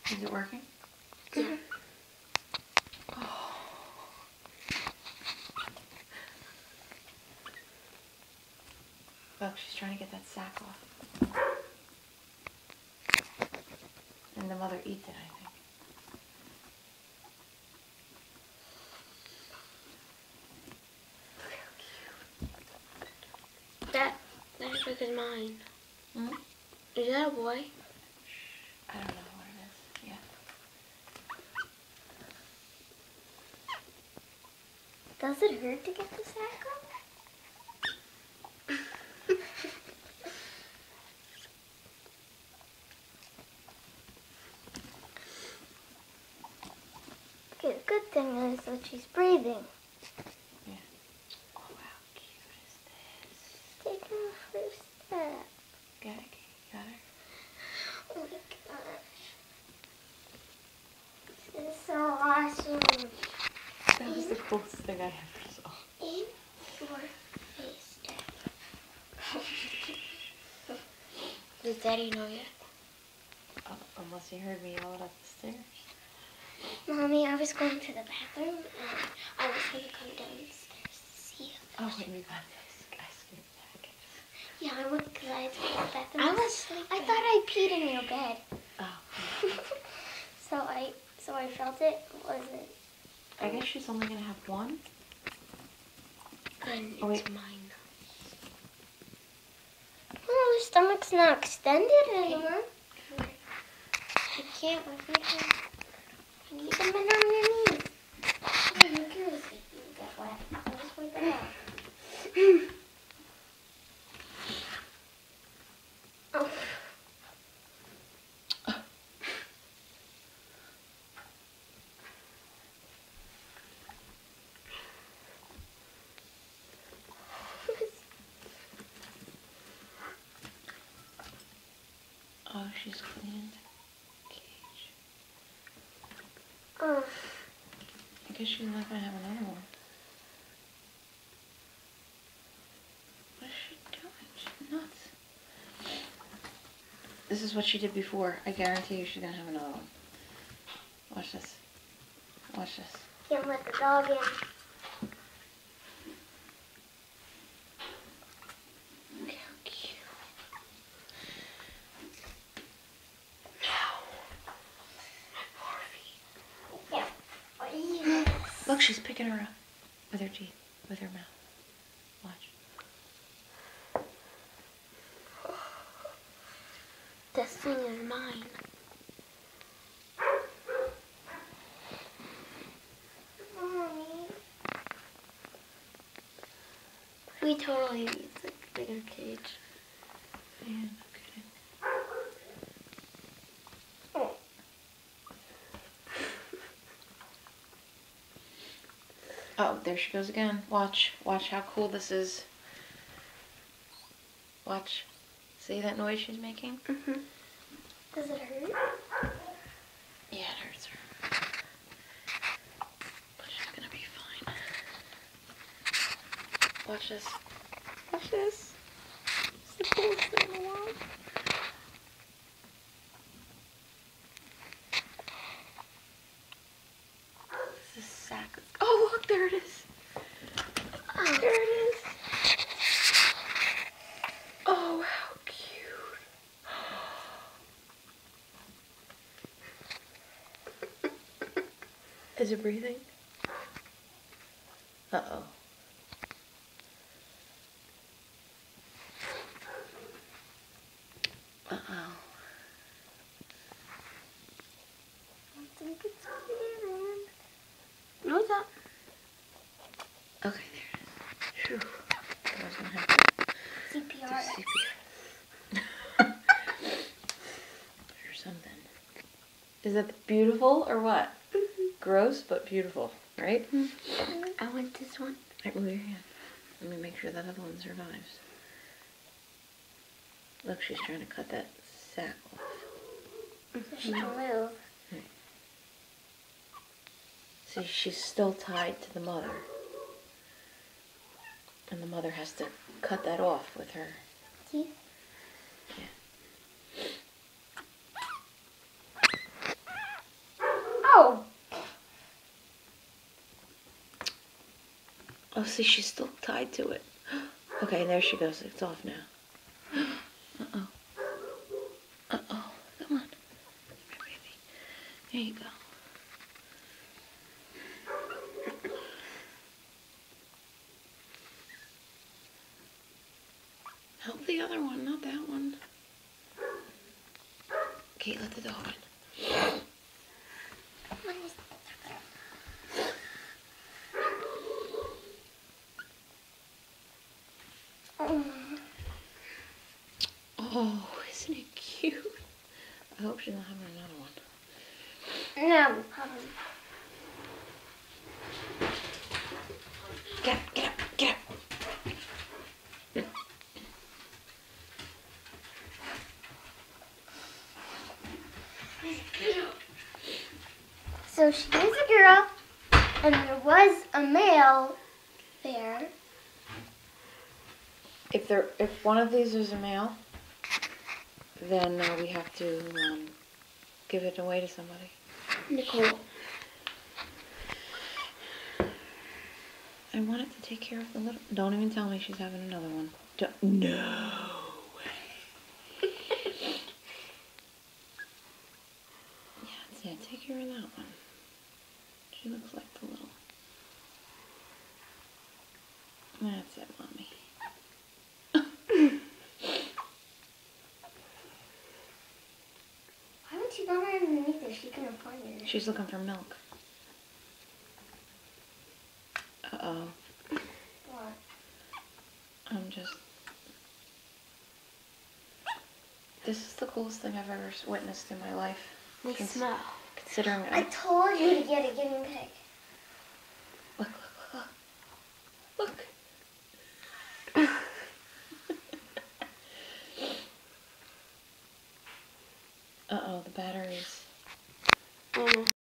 Is it working? Yeah. Oh. Look, she's trying to get that sack off. And the mother eats it, I think. That looks like it's mine. Hmm? Is that a boy? I don't know what it is. Yeah. Does it hurt to get the sack off? Okay, the good thing is that she's breathing. Yeah. Oh, how cute is this? Taking the first step. Got it, Kate. Got her? Oh my gosh. This is so awesome. That was the coolest thing I ever saw. In your face, Dad. Does Daddy know yet? Unless he heard me yell it up the stairs. Mommy, I was going to the bathroom and I was going to come downstairs to see you. Oh, wait, we got this. I skipped that. Yeah, I went because I had to go to the bathroom. I was sleeping. I thought I peed in your bed. Oh. So I felt it. Wasn't. I guess she's only going to have one. And Oh, wait. it's mine. Oh, the stomach's not extended anymore. I can't. I Keep them in on your knees. Oh, your ears get wet. I'll just wipe it off. Oh. Oh, she's cleaned the cage. Oh. I guess she's not going to have another one. What is she doing? She's nuts. This is what she did before. I guarantee you she's going to have another one. Watch this. Watch this. Can't let the dog in. Look how cute. Yeah. Yes. Look, she's picking her up with her teeth, with her mouth. Watch. This thing is mine. Mommy. We totally need a bigger cage. Yeah, no kidding. Oh. Oh, there she goes again. Watch. Watch how cool this is. Watch. See that noise she's making? Mm-hmm. Does it hurt? Yeah, it hurts her. But she's gonna be fine. Watch this. Watch this. It's the coolest thing in the world. This is sack. Oh, look, there it is. There it is. Oh, how cute. Is it breathing? Uh-oh. Uh-oh. I think it's breathing. No, it's not. Okay, there it is. Phew. I was gonna have to CPR. do CPR. Or something. Is that beautiful or what? Gross, but beautiful, right? I want this one. Right, move your hand. Let me make sure that other one survives. Look, she's trying to cut that sack off. So she can move. See, she's still tied to the mother. And the mother has to cut that off with her. Teeth. Yeah. Oh, see, she's still tied to it. Okay, there she goes. It's off now. Uh-oh. Uh-oh. Come on. Come here, baby. There you go. Help the other one, not that one. Okay, let the dog in. Oh, isn't it cute? I hope she's not having another one. No, probably. Get up, get up, get up. So she is a girl, and there was a male bear. If one of these is a male, then we have to give it away to somebody. Nicole. I wanted to take care of the little. Don't even tell me she's having another one. No way. Yeah, that's it. Take care of that one. She looks like the little. That's it, mommy. Why would she go right underneath if she couldn't find it? She's looking for milk. Uh-oh. What? I'm just... This is the coolest thing I've ever witnessed in my life. They smell. Considering I told you to get a guinea pig. Look, look, look, look. Uh-oh, the batteries.